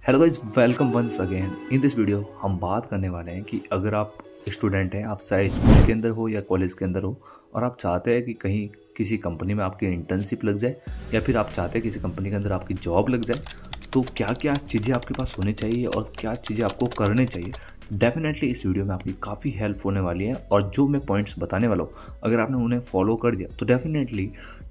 Hello guys, welcome once again. In this video हम बात करने वाले हैं कि अगर आप स्टूडेंट हैं, आप चाहे स्कूल के अंदर हो या कॉलेज के अंदर हो, और आप चाहते हैं कि कहीं किसी कंपनी में आपकी इंटर्नशिप लग जाए या फिर आप चाहते हैं किसी कंपनी के अंदर आपकी जॉब लग जाए, तो क्या क्या चीज़ें आपके पास होनी चाहिए और क्या चीज़ें आपको करनी चाहिए। डेफिनेटली इस वीडियो में आपकी काफ़ी हेल्प होने वाली है और जो मैं पॉइंट्स बताने वाला हूँ, अगर आपने उन्हें फॉलो कर दिया तो डेफिनेटली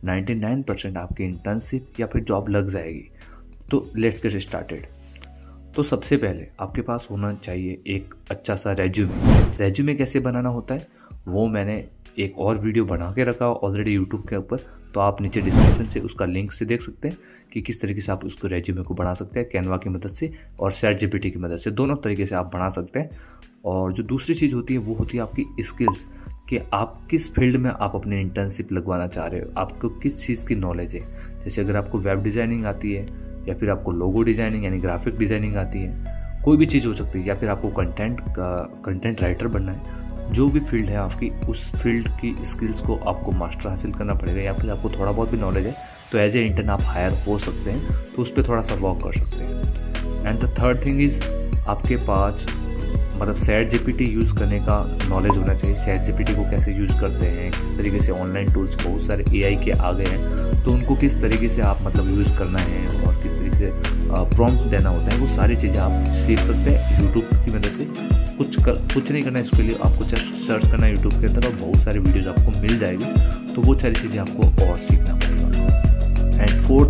99% आपकी इंटर्नशिप या फिर जॉब लग जाएगी। तो लेट्स गेट स्टार्टेड। तो सबसे पहले आपके पास होना चाहिए एक अच्छा सा रेज्यूमे। रेज्यूमे कैसे बनाना होता है वो मैंने एक और वीडियो बना के रखा ऑलरेडी यूट्यूब के ऊपर, तो आप नीचे डिस्क्रिप्शन से उसका लिंक से देख सकते हैं कि किस तरीके से आप उसको रेज्यूमे को बना सकते हैं, कैनवा की मदद से और ChatGPT की मदद से, दोनों तरीके से आप बना सकते हैं। और जो दूसरी चीज़ होती है वो होती है आपकी स्किल्स, कि आप किस फील्ड में आप अपनी इंटर्नशिप लगवाना चाह रहे हो, आपको किस चीज़ की नॉलेज है। जैसे अगर आपको वेब डिज़ाइनिंग आती है या फिर आपको लोगो डिज़ाइनिंग यानी ग्राफिक डिज़ाइनिंग आती है, कोई भी चीज़ हो सकती है, या फिर आपको कंटेंट राइटर बनना है, जो भी फील्ड है आपकी, उस फील्ड की स्किल्स को आपको मास्टर हासिल करना पड़ेगा। या फिर आपको थोड़ा बहुत भी नॉलेज है तो एज ए इंटर्न आप हायर हो सकते हैं, तो उस पर थोड़ा सा वर्क कर सकते हैं। And the third thing is आपके पास मतलब ChatGPT यूज़ करने का नॉलेज होना चाहिए। ChatGPT को कैसे यूज़ करते हैं, किस तरीके से ऑनलाइन टूल्स बहुत सारे AI के आ गए हैं, तो उनको किस तरीके से आप मतलब यूज़ करना है और किस तरीके से प्रॉम्प्ट देना होता है, वो सारी चीज़ें आप सीख सकते हैं यूट्यूब की मदद से। कुछ नहीं करना है इसके लिए, आपको जस्ट सर्च करना है यूट्यूब के अंदर और बहुत सारी वीडियोज़ आपको मिल जाएगी, तो वो सारी चीज़ें आपको और सीखना पड़ेगा।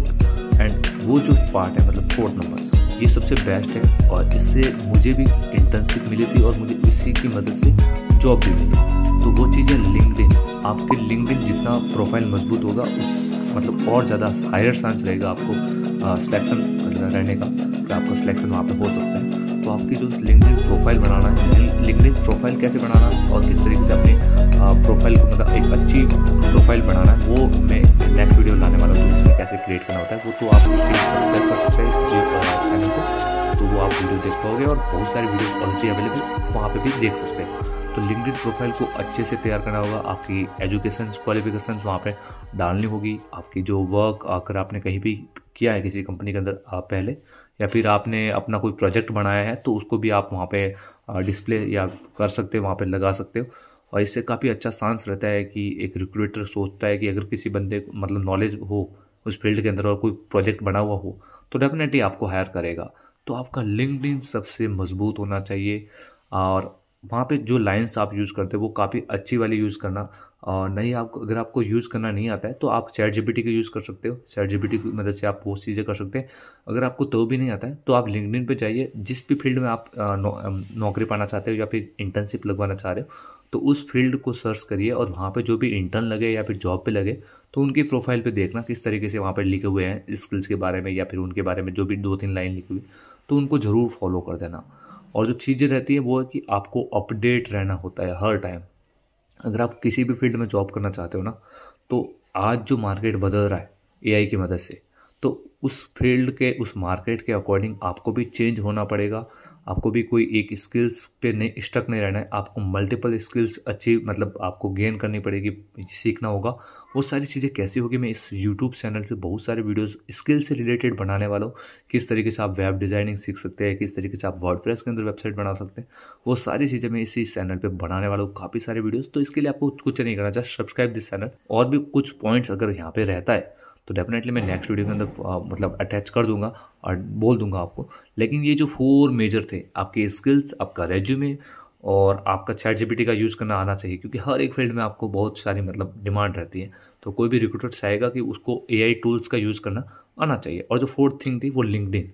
एंड वो जो पार्ट है मतलब 4th नंबर, ये सबसे बेस्ट है और इससे मुझे भी इंटर्नशिप मिली थी और मुझे इसी की मदद से जॉब भी मिली। तो वो चीज़ है लिंक्डइन। आपके लिंक्डइन जितना प्रोफाइल मजबूत होगा उस मतलब और ज़्यादा हायर चांस रहेगा आपको सिलेक्शन रहने का, कि आपका सिलेक्शन वहाँ पे हो सकता है। तो आपकी जो लिंक्डइन प्रोफाइल बनाना है, लिंक्डइन प्रोफाइल कैसे बनाना और किस तरीके से अपने प्रोफाइल को मतलब एक अच्छी प्रोफाइल बनाना है, वो मैं नेक्स्ट वीडियो लाने वाला हूँ। तो इसमें कैसे क्रिएट करना होता है वो तो आप उसके सब्सक्राइब कर सकते हैं चैनल को, तो वो आप वीडियो देख पाओगे और बहुत सारे वीडियो ऑलरेडी अवेलेबल वहाँ पे भी देख सकते हैं। तो लिंक्डइन प्रोफाइल को अच्छे से तैयार करना होगा, आपकी एजुकेशन क्वालिफिकेशन वहाँ पे डालनी होगी, आपकी जो वर्क अगर आपने कहीं भी किया है किसी कंपनी के अंदर पहले, या फिर आपने अपना कोई प्रोजेक्ट बनाया है तो उसको भी आप वहाँ पे डिस्प्ले या कर सकते हो, वहाँ पे लगा सकते हो। और इससे काफ़ी अच्छा चांस रहता है कि एक रिक्रूटर सोचता है कि अगर किसी बंदे को मतलब नॉलेज हो उस फील्ड के अंदर और कोई प्रोजेक्ट बना हुआ हो तो डेफिनेटली आपको हायर करेगा। तो आपका लिंक्डइन सबसे मजबूत होना चाहिए और वहाँ पे जो लाइंस आप यूज़ करते हो वो काफ़ी अच्छी वाली यूज़ करना। और नहीं, आपको अगर आपको यूज़ करना नहीं आता है तो आप ChatGPT का यूज़ कर सकते हो, ChatGPT की मदद से आप वो चीज़ें कर सकते हैं। अगर आपको तो भी नहीं आता है तो आप लिंक्डइन पे जाइए, जिस भी फील्ड में आप नौकरी पाना चाहते हो या फिर इंटर्नशिप लगवाना चाह रहे हो, तो उस फील्ड को सर्च करिए और वहाँ पे जो भी इंटर्न लगे या फिर जॉब पे लगे तो उनकी प्रोफाइल पे देखना किस तरीके से वहाँ पे लिखे हुए हैं स्किल्स के बारे में या फिर उनके बारे में जो भी 2-3 लाइन लिखी हुई, तो उनको ज़रूर फॉलो कर देना। और जो चीज़ें रहती है वो है कि आपको अपडेट रहना होता है हर टाइम। अगर आप किसी भी फील्ड में जॉब करना चाहते हो ना, तो आज जो मार्केट बदल रहा है AI की मदद से, तो उस फील्ड के उस मार्केट के अकॉर्डिंग आपको भी चेंज होना पड़ेगा। आपको भी कोई एक स्किल्स पे नहीं स्टक नहीं रहना है, आपको मल्टीपल स्किल्स अच्छी मतलब आपको गेन करनी पड़ेगी, सीखना होगा। वो सारी चीज़ें कैसे होगी, मैं इस यूट्यूब चैनल पे बहुत सारे वीडियोस स्किल से रिलेटेड बनाने वाला हूँ। किस तरीके से आप वेब डिज़ाइनिंग सीख सकते हैं, किस तरीके से आप वर्डप्रेस के अंदर वेबसाइट बना सकते हैं, वो सारी चीज़ें मैं इसी चैनल पे बनाने वाला हूँ, काफ़ी सारे वीडियोस। तो इसके लिए आपको कुछ नहीं करना, जस्ट सब्सक्राइब दिस चैनल। और भी कुछ पॉइंट्स अगर यहाँ पे रहता है तो डेफिनेटली मैं नेक्स्ट वीडियो के अंदर मतलब अटैच कर दूंगा और बोल दूंगा आपको। लेकिन ये जो 4 मेजर थे, आपके स्किल्स, आपका रेज्यूमे और आपका ChatGPT का यूज़ करना आना चाहिए, क्योंकि हर एक फील्ड में आपको बहुत सारी मतलब डिमांड रहती है, तो कोई भी रिक्रूटर चाहेगा कि उसको AI टूल्स का यूज़ करना आना चाहिए। और जो 4th थिंग थी वो लिंक्डइन,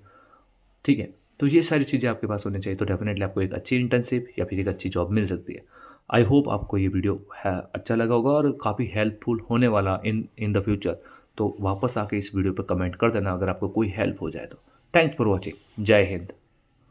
ठीक है। तो ये सारी चीज़ें आपके पास होनी चाहिए, तो डेफिनेटली आपको एक अच्छी इंटर्नशिप या फिर एक अच्छी जॉब मिल सकती है। आई होप आपको ये वीडियो है अच्छा लगा होगा और काफ़ी हेल्पफुल होने वाला इन द फ्यूचर। तो वापस आके इस वीडियो पर कमेंट कर देना अगर आपको कोई हेल्प हो जाए तो। Thanks for watching. Jai Hind.